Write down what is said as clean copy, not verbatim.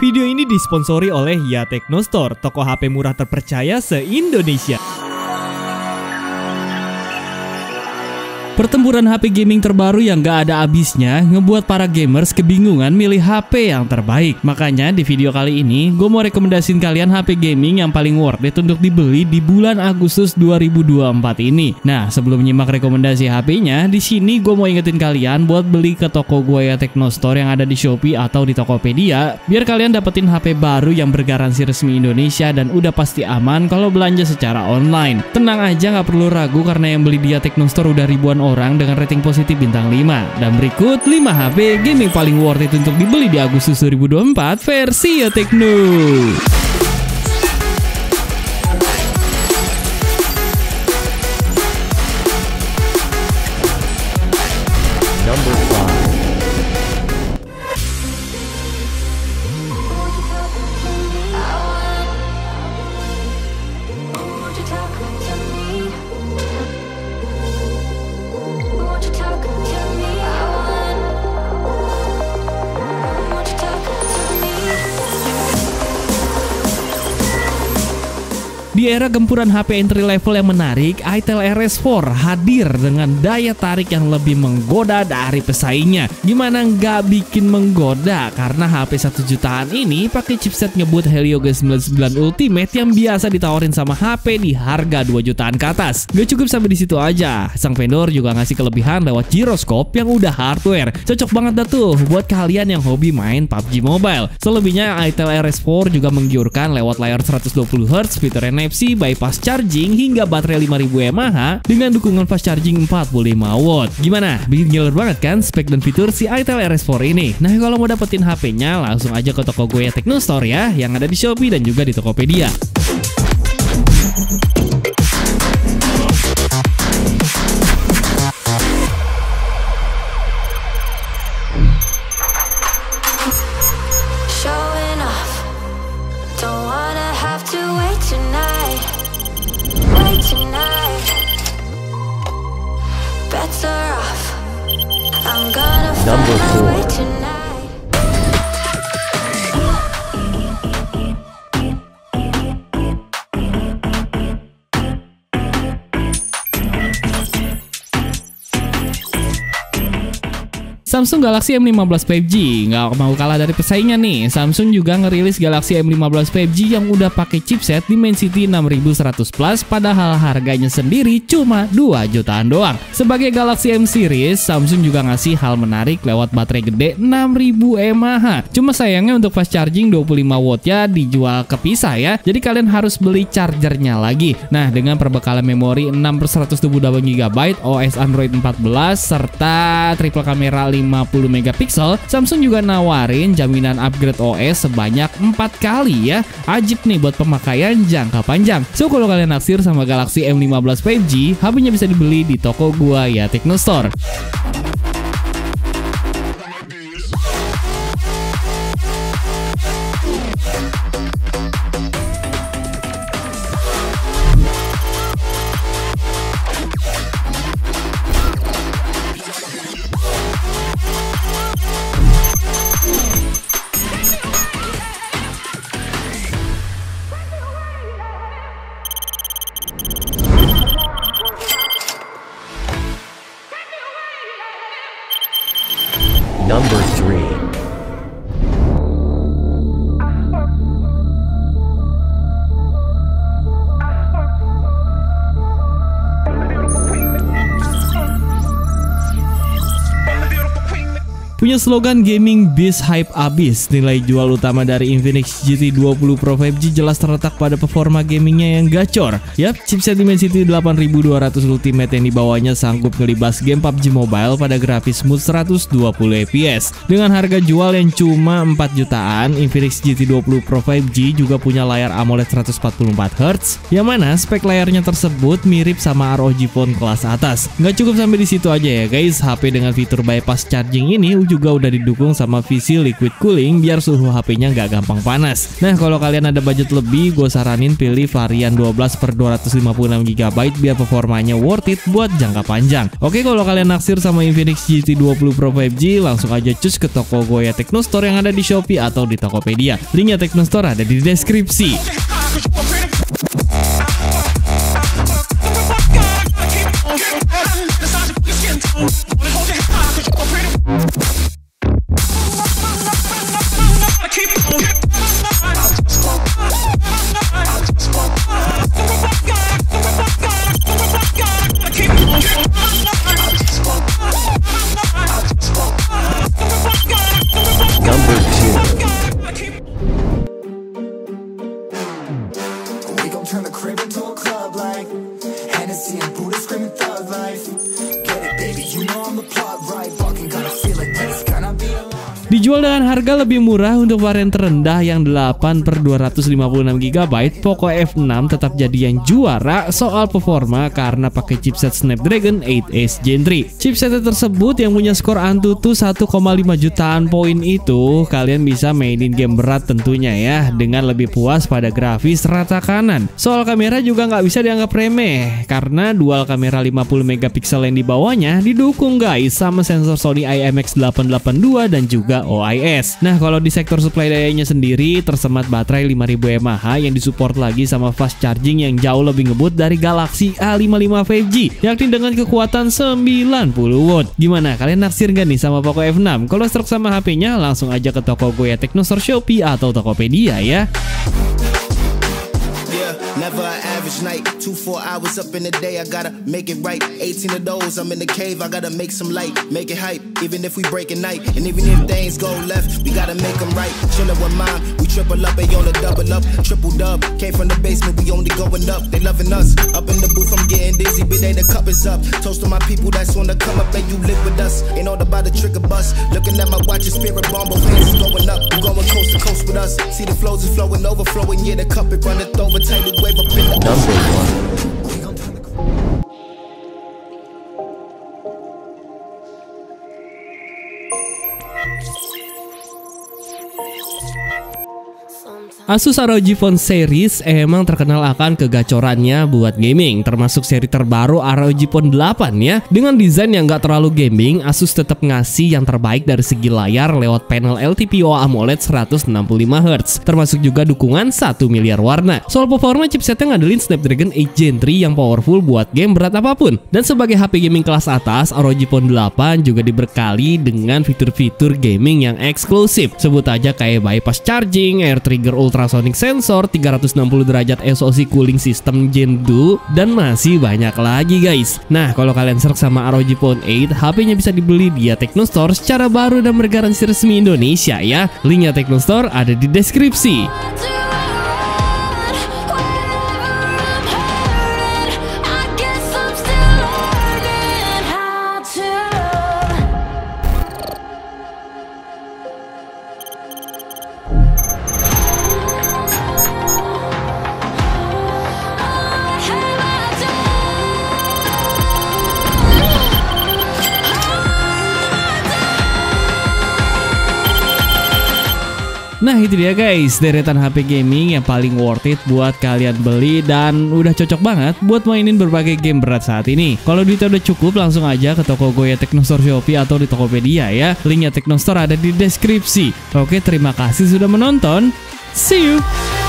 Video ini disponsori oleh Ya Techno Store, toko HP murah terpercaya se-Indonesia. Pertempuran HP gaming terbaru yang gak ada habisnya ngebuat para gamers kebingungan milih HP yang terbaik. Makanya di video kali ini gue mau rekomendasiin kalian HP gaming yang paling worth it untuk dibeli di bulan Agustus 2024 ini. Nah, sebelum nyimak rekomendasi HP-nya, di sini gue mau ingetin kalian buat beli ke toko gue Ya Techno Store yang ada di Shopee atau di Tokopedia, biar kalian dapetin HP baru yang bergaransi resmi Indonesia dan udah pasti aman kalau belanja secara online. Tenang aja, gak perlu ragu karena yang beli di Ya Techno Store udah ribuan orang dengan rating positif bintang 5. Dan berikut 5 HP gaming paling worth it untuk dibeli di Agustus 2024 versi Ya Techno. Di era gempuran HP entry level yang menarik, Itel RS4 hadir dengan daya tarik yang lebih menggoda dari pesaingnya. Gimana nggak bikin menggoda? Karena HP 1 jutaan ini pakai chipset ngebut Helio G99 Ultimate yang biasa ditawarin sama HP di harga 2 jutaan ke atas. Gak cukup sampai di situ aja, sang vendor juga ngasih kelebihan lewat gyroscope yang udah hardware. Cocok banget dah tuh buat kalian yang hobi main PUBG Mobile. Selebihnya Itel RS4 juga menggiurkan lewat layar 120Hz, fitur NFC, bypass charging hingga baterai 5000 mAh dengan dukungan fast charging 45 watt. Gimana? Bikin gila banget kan spek dan fitur si Itel RS4 ini? Nah, kalau mau dapetin HP-nya langsung aja ke toko gue Ya Techno Store ya, yang ada di Shopee dan juga di Tokopedia. Number 4. Samsung Galaxy M15 5G nggak mau kalah dari pesaingnya nih. Samsung juga ngerilis Galaxy M15 5G yang udah pakai chipset Dimensity 6100 Plus, padahal harganya sendiri cuma 2 jutaan doang. Sebagai Galaxy M series, Samsung juga ngasih hal menarik lewat baterai gede 6000 mAh. Cuma sayangnya untuk fast charging 25 watt ya dijual kepisah ya. Jadi kalian harus beli chargernya lagi. Nah, dengan perbekalan memori 6/128GB, OS Android 14 serta triple kamera 50 megapiksel, Samsung juga nawarin jaminan upgrade OS sebanyak 4 kali ya. Ajib nih buat pemakaian jangka panjang. So, kalau kalian naksir sama Galaxy M15 5G, HP-nya bisa dibeli di toko gua Ya Techno Store. Number 3. Punya slogan gaming beast hype abis, nilai jual utama dari Infinix GT 20 Pro 5G jelas terletak pada performa gamingnya yang gacor. Yap, chipset Dimensity 8200 Ultimate yang dibawanya sanggup ngelibas game PUBG Mobile pada grafis smooth 120 fps. Dengan harga jual yang cuma 4 jutaan, Infinix GT 20 Pro 5G juga punya layar AMOLED 144Hz, yang mana spek layarnya tersebut mirip sama ROG Phone kelas atas. Nggak cukup sampai di situ aja ya guys, HP dengan fitur bypass charging ini juga juga udah didukung sama VC liquid cooling biar suhu HP-nya nggak gampang panas. Nah, kalau kalian ada budget lebih, gue saranin pilih varian 12/256GB biar performanya worth it buat jangka panjang. Oke, kalau kalian naksir sama Infinix GT20 Pro 5G, langsung aja cus ke toko Goya Tecno Store yang ada di Shopee atau di Tokopedia. Linknya Tecno Store ada di deskripsi. Turn the crib into a club like Hennessy and Buddha screaming thug life. Get it baby, you know I'm the plot right. Fucking gotta feel it, then it's gonna be a long. Dijual dengan harga lebih murah untuk varian terendah yang 8/256GB, Poco F6 tetap jadi yang juara soal performa karena pakai chipset Snapdragon 8 Gen 3. Chipset tersebut yang punya skor Antutu 1,5 jutaan poin itu, kalian bisa mainin game berat tentunya ya, dengan lebih puas pada grafis rata kanan. Soal kamera juga nggak bisa dianggap remeh, karena dual kamera 50 megapiksel yang dibawanya didukung guys sama sensor Sony IMX882 dan juga OIS. Nah, kalau di sektor supply dayanya sendiri tersemat baterai 5000 mAh yang disupport lagi sama fast charging yang jauh lebih ngebut dari Galaxy A55 5G, yakni dengan kekuatan 90 watt. Gimana, kalian naksir gak nih sama Poco F6? Kalau stroke sama HP-nya, langsung aja ke toko Goya Tecno Store Shopee atau Tokopedia ya. Never an average night, 2-4 hours up in the day, I gotta make it right. 18 of those, I'm in the cave, I gotta make some light, make it hype, even if we break at night. And even if things go left, we gotta make them right. Chillin' with mom, we triple up, they on the double up, triple dub. Came from the basement, we only going up, they loving us. Up in the booth, I'm getting dizzy, but they the cup is up. Toast to my people that's on the come up, and you live with us. Ain't all about the trick of bus. Looking at my watch, your spirit bomb, both hands is going up. You going coast to coast with us. See the flows is flowing, overflowing, yeah, the cup it runneth over, tidal wave up in the Number 1. Asus ROG Phone Series emang terkenal akan kegacorannya buat gaming, termasuk seri terbaru ROG Phone 8 ya. Dengan desain yang gak terlalu gaming, Asus tetap ngasih yang terbaik dari segi layar lewat panel LTPO AMOLED 165Hz, termasuk juga dukungan 1 miliar warna. Soal performa, chipsetnya ngandelin Snapdragon 8 Gen 3 yang powerful buat game berat apapun. Dan sebagai HP gaming kelas atas, ROG Phone 8 juga diberkali dengan fitur-fitur gaming yang eksklusif. Sebut aja kayak bypass charging, air trigger ultrasonic sensor, 360 derajat SoC cooling system Gen 2, dan masih banyak lagi guys. Nah, kalau kalian search sama ROG Phone 8, HP-nya bisa dibeli di Tecno Store secara baru dan bergaransi resmi Indonesia ya. Linknya Tecno Store ada di deskripsi. Nah, itu dia guys, deretan HP gaming yang paling worth it buat kalian beli dan udah cocok banget buat mainin berbagai game berat saat ini. Kalau duitnya udah cukup, langsung aja ke toko Goya Tecno Store Shopee atau di Tokopedia ya. Linknya Tecno Store ada di deskripsi. Oke, terima kasih sudah menonton. See you!